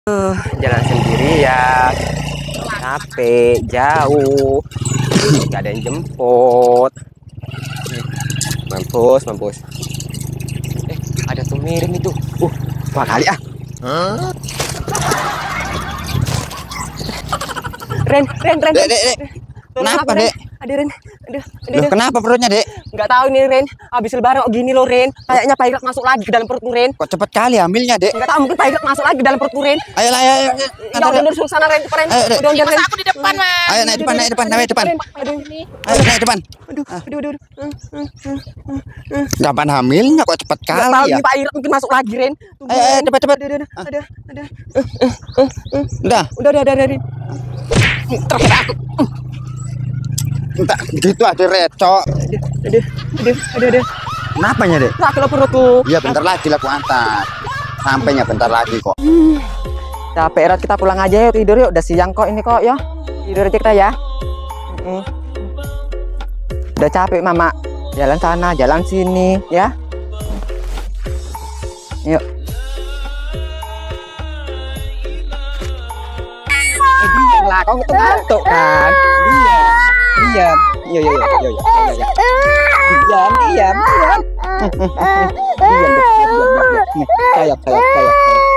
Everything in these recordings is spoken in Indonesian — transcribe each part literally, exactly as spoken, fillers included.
Uh, jalan sendirian, capek, jauh, nggak ada yang jemput. Mampus, mampus. Eh, ada tuh miring itu. Uh, dua kali ah. Huh? Ren, Ren, Ren. Dek, dek, dek. Kenapa, Dek? Ada Ren. Aduh, aduh, Loh, kenapa perutnya, Dek? Nggak tahu nih, Ren. Habis lebaran kok gini loh, Ren. Kayaknya pairak masuk lagi ke dalam perut Ren. Kok cepet kali ambilnya, Dek? Nggak tahu, mungkin pairak masuk lagi ke dalam perut Ren. Ayo, ayo, ayo. Ya udah duduk sana, Ren. Ren. Ayo, Dek. Udah, udah, Ren. Aku di depan, Mas. Ayo, naik depan, naik depan, naik depan. Aduh, Ayo, naik depan. aduh, aduh, aduh. Kapan hamilnya kok cepet Nggak tahu, kali ya? ini pairak mungkin masuk lagi, Ren. Tunggu, Ayo, ayo, Ren. cepet, cepet. Aduh, aduh, aduh, aduh. Udah, Udah, udah, udah, udah, Ren. Terakhir aku. entah gitu ada recok. Aduh, aduh, aduh, aduh, aduh. Kenapanya, Dek? Sakit lo perutku. Iya, bentar lagi lah aku antar. Sampainya bentar lagi kok. Capek, Rat, kita pulang aja yuk, tidur yuk. Udah siang kok ini kok ya. Tidur aja kita ya. Mm. Udah capek Mama. Jalan sana, jalan sini ya. Yuk. Eh, diam lah, kau ngantuk kan? Diam. Diam. Iya, iya, iya, iya, iya, iya. Diam, diam, diam. Diam, diam, diam, diam. Nih, sayap, sayap, sayap.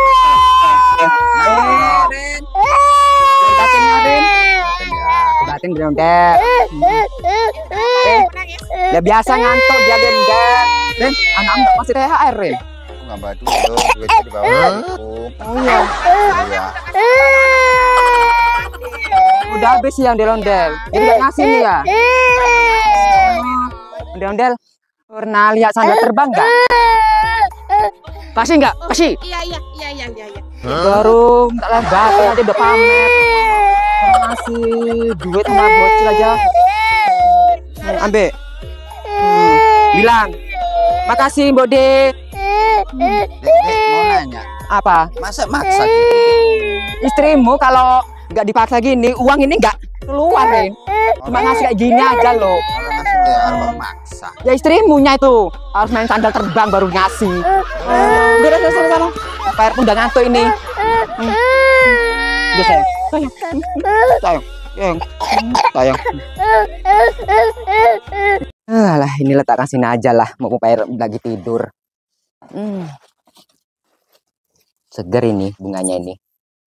Ren. Batin Ren. Batin belum deh. Eh, ya biasa ngantuk dia denda. Ren, anak enggak masih T H R, Ren. Aku nggak badu loh, duitnya di bawah aku. Oh iya. Iya. Udah habis yang ondel-ondel. Jadi nggak ngasih nih ya. Ondel-ondel. Pernah lihat sandal terbang nggak? Kasih nggak? Kasih. Iya, iya, iya, iya, iya, iya. Baru tak lebat aja udah pamer. Masih duit sama bocil aja. Hmm, ambil. Hmm, bilang. Makasih, Mbok De. Dek, Dek, mau nanya, Apa? masa maksa gitu? Istrimu kalau nggak dipaksa gini, uang ini nggak keluar, Ren. Cuma ngasih kayak gini aja loh. Kalau ngasih T H R kok maksa? Ya istrimunya itu harus main sandal terbang baru ngasih. Udah, udah, sana, sana. Pak R udah ngantuk ini. Hmm. Udah sayang, sayang, sayang, sayang, sayang. Alah, ini letakkan sini aja lah. Mau Pak R lagi tidur. Hmm. Seger ini bunganya ini.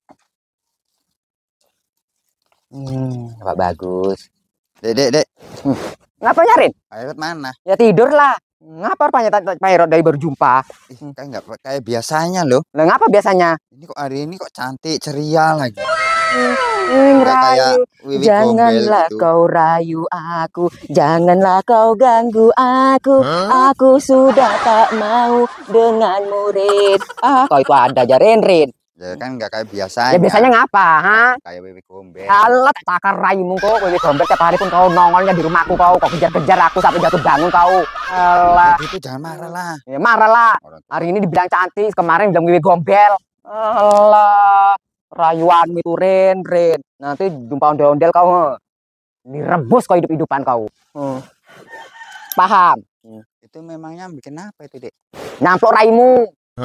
Hmm, apa bagus. Dek, dek, dek. Hmm. Ngapa nyariin? Pilot mana? Ya tidur lah. Ngapa rupanya Pak Irot dari baru jumpa? Ih, kayak nggak kayak biasanya loh. Lah ngapa biasanya? Ini kok hari ini kok cantik, ceria lagi. Hmm, Nggak kayak rayu. Wiwi Janganlah Gombel gitu. kau rayu aku, janganlah kau ganggu aku. Aku sudah tak mau dengan murid. Ah, kau itu ada aja Rin Rin. Ya kan nggak kayak biasanya. Ya biasanya ngapa, ha? Kayak Wiwi Gombel. Alat takar rayumu kok, Wiwi Gombel tiap hari pun kau nongolnya di rumahku kau, kau kejar-kejar aku sampai jatuh bangun kau. Alah, Itu jangan marah lah. ya marah lah. Orang tua. Hari ini dibilang cantik, kemarin bilang Wiwi Gombel. Alah, rayuan itu Rin Rin. Nanti jumpa ondel-ondel kau, he. Direbus kau hidup-hidupan kau. Hmm. Paham? Itu memangnya bikin apa itu, Dek? Nyamplok raimu.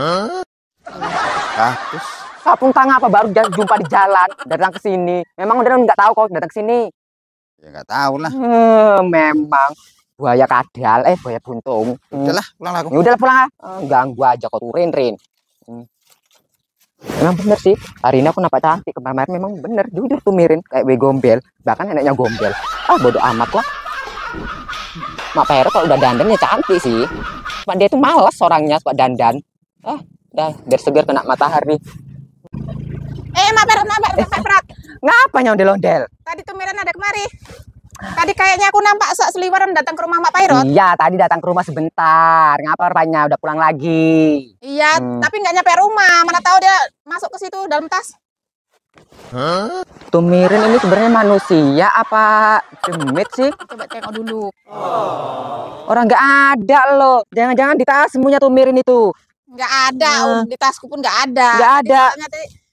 Bagus. Kapung tang apa baru jas- jumpa di jalan, datang ke sini. Memang udah nggak tahu kau datang ke sini. Ya nggak tahu lah. Hmm, memang buaya kadal, eh buaya buntung. Hmm. Udahlah, pulang aku. Ya udah pulang ah. Eh, ganggu aja kau tuh Rin Rin. Hmm. Memang bener sih. Hari ini aku nampak cantik. Kemarin memang bener. Jujur tuh mirin kayak Wiwi Gombel. Bahkan neneknya Gombel. Ah bodo amat lah. Mak Pero kalau udah dandan ya cantik sih. Cuma dia tuh malas orangnya suka dandan. Ah, dah biar segar kena matahari. Eh, Mak Perat, Mak Perat, Mak Perat. Ngapa nyondel-ondel? Tadi tuh Miran ada kemari. Tadi kayaknya aku nampak sak seliweran datang ke rumah Mak Pairot. Iya, tadi datang ke rumah sebentar. Ngapa rupanya udah pulang lagi? Iya, Hmm. tapi nggak nyampe rumah. Mana tahu dia masuk ke situ dalam tas. Tuh mirin ini sebenarnya manusia apa demit sih? Coba tengok dulu. Orang nggak ada loh. Jangan-jangan di tas semuanya tuh mirin itu. Nggak ada, Hmm. di tasku pun nggak ada. Nggak Tadi ada. soalnya tadi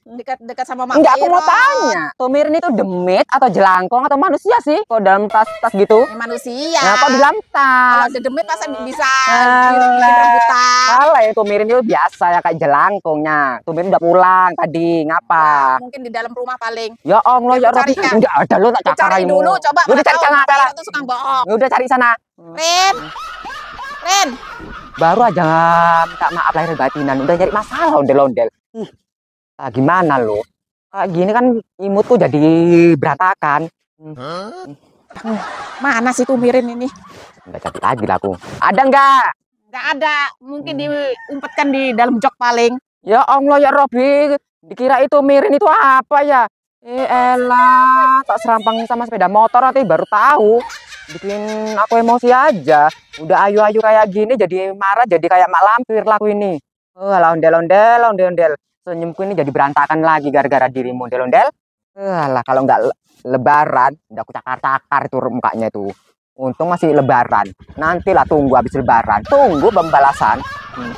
dekat-dekat sama Mak Enggak, aku mau Viro. tanya. Tumirin itu demit atau jelangkung atau manusia sih? Kok dalam tas-tas gitu? Ya, manusia. Nah, kok di dalam Kalau tas? dedemit masa bisa Alah. bikin rebutan. Salah ya, tumirin itu biasa ya kayak jelangkungnya. Tumirin udah pulang tadi, ngapa? Mungkin di dalam rumah paling. Ya Allah, Ya, ya aku cari, Rabbi. ya. Enggak ada lo tak Aku cakar cari raimu. dulu, coba. Udah mana cari tahu sana Mak sana. Viro tuh suka bohong. Udah cari sana. Rin, Rin, Baru aja minta maaf lahir batinan, udah nyari masalah ondel-ondel. Ih, ah, gimana lo? Kayak gini kan imutku jadi berantakan. Hmm. mana sih Tumirin ini? Nggak cantik lagi lah aku. Ada nggak? Nggak ada, mungkin diumpetkan di dalam jok paling. Ya Allah ya Robi, dikira itu mirin itu apa ya? Eh elah, tak serampang sama sepeda motor nanti baru tahu. Bikin aku emosi aja. Udah ayu-ayu kayak gini jadi marah, jadi kayak mak lampir laku ini. Oh, alah ondel-ondel, ondel-ondel. Senyumku ini jadi berantakan lagi gara-gara dirimu ondel-ondel. Alah, kalau nggak le- lebaran, udah aku cakar-cakar itu mukanya tuh. Untung masih lebaran. Nantilah tunggu habis lebaran. Tunggu pembalasan. Hmm.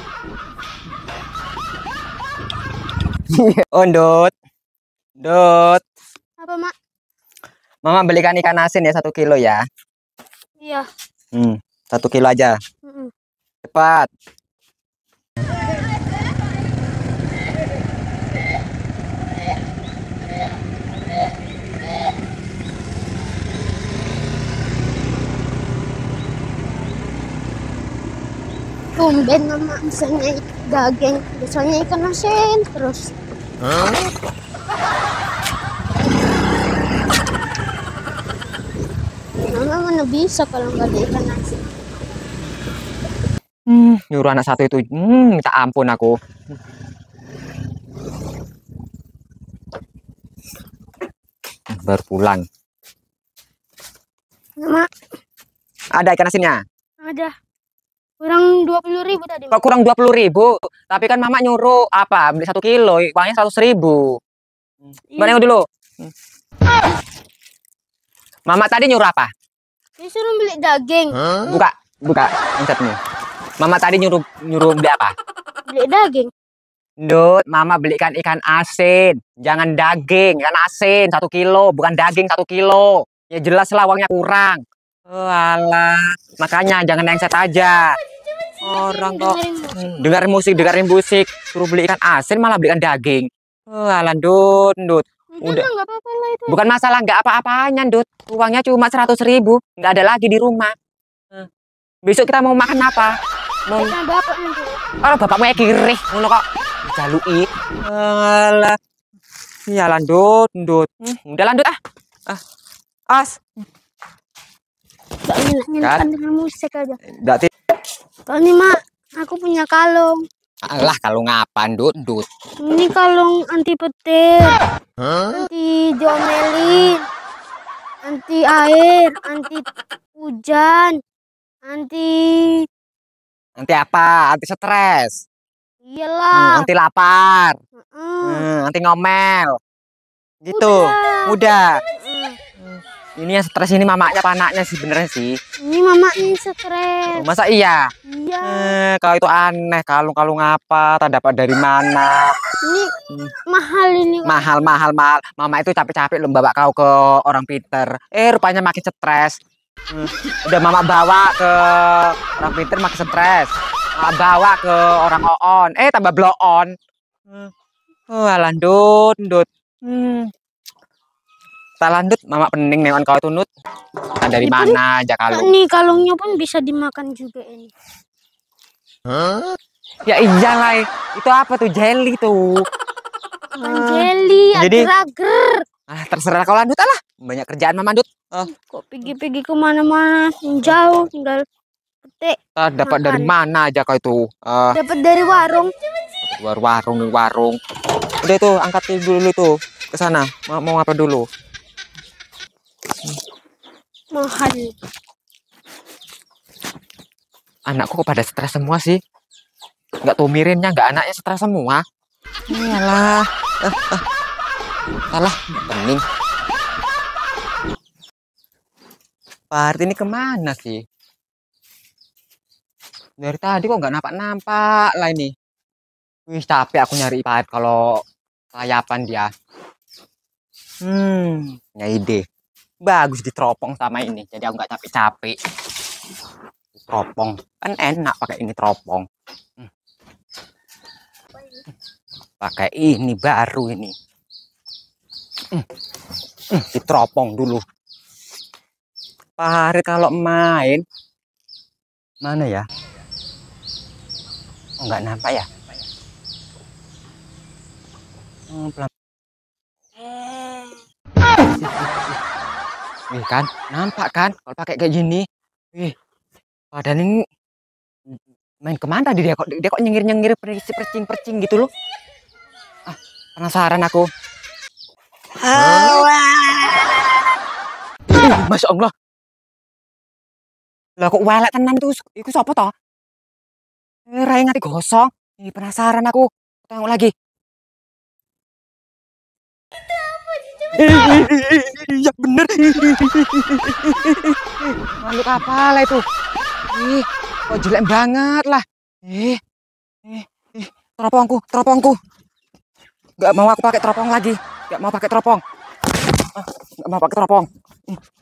Ondot. Dot. Apa, Mak? Mama belikan ikan asin ya satu kilo ya. Iya. Hmm, satu kilo aja. Mm-mm. Cepat. Tumben Mama misalnya daging, biasanya ikan asin terus. Mama mana bisa kalau nggak ada ikan asin? Hmm, nyuruh anak satu itu. Hmm, minta ampun aku. Baru pulang. Mama Ada ikan asinnya? ada kurang dua puluh ribu tadi. Kok kurang dua puluh ribu? Tapi kan mama nyuruh apa? Beli satu kilo, uangnya seratus ribu. Mana yang dulu? Mama tadi nyuruh apa? Disuruh beli daging. Buka, buka handsetmu. Mama tadi nyuruh nyuruh beli apa? Beli daging. Dut, mama belikan ikan asin, jangan daging, ikan asin satu kilo, bukan daging satu kilo. Ya jelas lah uangnya kurang. Walah, makanya jangan mindset aja. Orang kok Dengerin musik. hmm, dengerin musik, dengerin musik, suruh beli ikan asin malah belikan daging. Walah, Dut, Dut. Udah Udah. lah, nggak apa-apa lah itu. Bukan masalah nggak apa-apanya, Dut. Uangnya cuma seratus ribu, nggak ada lagi di rumah. Eh, Besok kita mau makan apa? Mau Sama bapak nanti. oh, bapakmu ya kirih, ngono kok. Jalui. Alah. Ya lanjut, Dut. Hmm, udah lanjut ah. Ah. As. Gak enak-enakan Kan? dengan musik aja. Berarti Soalnya Mak, aku punya kalung. alah kalau ngapan, Dut, Dut. Ini kalung anti petir, anti diomelin, anti air, anti hujan, anti Nanti apa? Anti stres. Hmm, iyalah. anti lapar. Heeh. Hmm, anti ngomel. Gitu. Udah. Udah. Heeh. Ini yang stres ini mamanya apa anaknya sih beneran sih? Ini mama ini stres. Masa iya? Iya. Eh, kalau itu aneh, kalung-kalung apa? Tak dapat dari mana? Ini mahal ini. Mahal, mahal, mahal. Mama itu capek-capek loh bawa kau ke orang pinter. Eh, rupanya makin stres. Hmm, Udah mama bawa ke orang pinter makin stres. Mama bawa ke orang oon. Eh, tambah blow on. Hmm. Oh, alah, Dut, Dut. Hmm. Tak lanjut, mama pening neon kau itu, Nut. Nah, dari Ini mana aja kalung? Nih kalungnya pun bisa dimakan juga ini. Ya iyalah, itu apa tuh jelly tuh? Bukan jelly, jadi- agar-agar. Ah, terserah kau lanjut lah. Banyak kerjaan mama, Dut. Oh, Kok pergi-pergi kemana-mana jauh, tinggal petik. ah, dapat dari mana aja kau itu? Ah, Dapat dari warung. war warung warung. Udah itu angkat dulu tuh ke sana. Mau, mau apa dulu? Mahal. Anakku kok pada stres semua sih? Nggak tumirinnya, nggak anaknya stres semua. Iyalah. Ah, ah. Salah, pening. Pak ini kemana sih? Dari tadi kok nggak nampak-nampak lah ini. Wih, capek aku nyari Pak kalau Kelayapan dia. Hmm, punya ide. Bagus diteropong sama ini. Jadi aku nggak capek-capek. Teropong. Kan enak pakai ini teropong. Hmm. Pakai ini baru ini. Hmm. Hmm, diteropong dulu. Pak Hari kalau main. Mana ya? Oh, nggak nampak ya? Hmm, pelan. Nih kan, nampak kan kalau pakai kayak gini. Wih, badan ini main kemana dia kok dia kok nyengir-nyengir percing-percing gitu loh. Ah, penasaran aku. Ih, Masya Allah. Lah kok welek tenan tuh. Iku sapa toh? Eh, rai ngati gosong. Ih, penasaran aku. Tengok lagi. Iya bener. Makhluk apa lah itu? Ih, kok jelek banget lah. Ih, ih, ih, teropongku, teropongku. Gak mau aku pakai teropong lagi. Gak mau pakai teropong. Ah, gak mau pakai teropong.